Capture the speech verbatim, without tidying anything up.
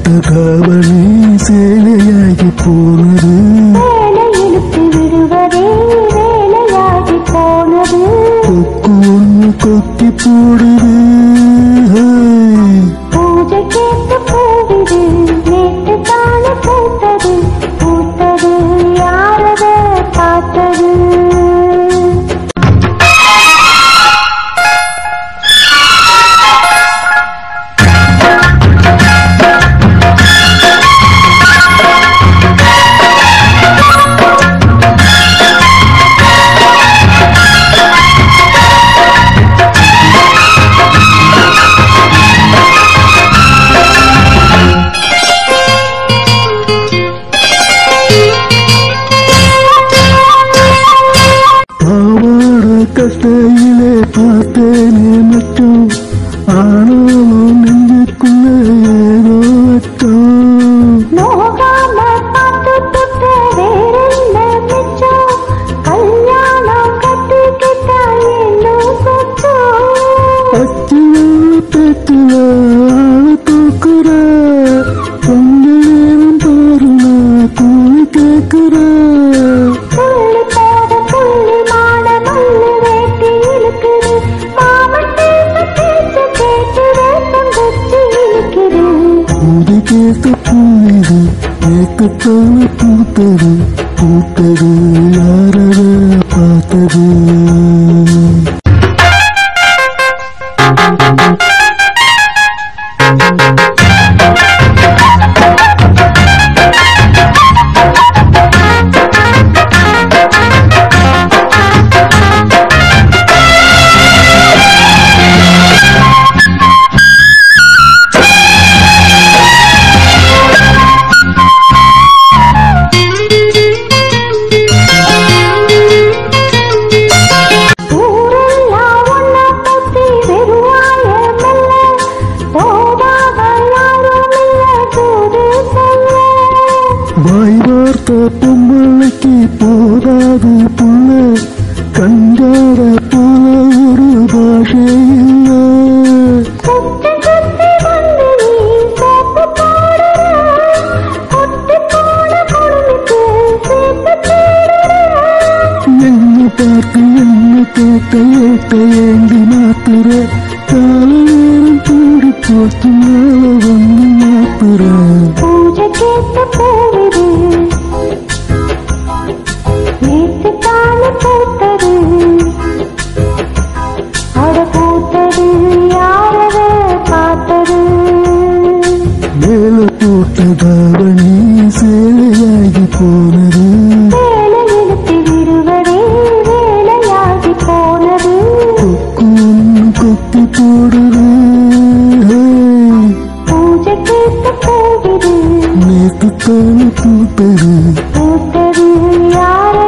போட்ட தாவணி சேலையாகி போனது, வேலை இழுத்து விடுவதே வேலையாகி போனது, கொக்கு ஒன்று கொத்தி போடுது. பூஜை கேட்டு போகுது நேற்று தான பூத்தது, பூத்தது யாரத பார்த்தது. கஷ்டையிலே பார்த்தேனே மச்சம், ஆனாலும் நெஞ்சுக்குள்ள ஏதோ வச்சம். நோகாம பார்த்து தொட்ட வேறென்ன மிச்சம், கல்யாணம் கட்டிக்கிட்டா இன்னும் சொச்சம். அச்சுவ பேச்சுவ தூக்குற கொஞ்ச நேரம் பாருங்க கூலி கேட்குற. புள்ளி போத புள்ளி மான மல்லு வேட்டி இழுக்குது, மாமன் பேச பேச்சு கேட்டு வேட்டம் குச்சி இழுக்குது. பூதி கேட்ட பூவிது ஏக்கத்தான பூத்தது, பூத்தது யாரத பார்த்தது. வாய் வார்த்த பொம்மலைக்கு போதாது புள்ள, கஞ்சார போல ஒரு பாஷை இல்ல. என்ன பார்த்து என்ன கேட்ட ஏட்ட ஏந்தி மாத்துற, கால நேரம் கூடி போச்சு மேல வந்து மாத்துற. பூஜை கேட்டு போகுது நேற்று தான பூத்தது, அட பூத்தது யாரத பார்த்தது. மேல போட்ட தாவணி சேலையாகி போனது, வேலை இழுத்து விடுவதே வேலையாகி போனது, கொக்கு ஒன்று கொத்தி போடுது. பூஜை கேட்டு போகுது நேற்று தானே பூத்தது, பூத்தது யார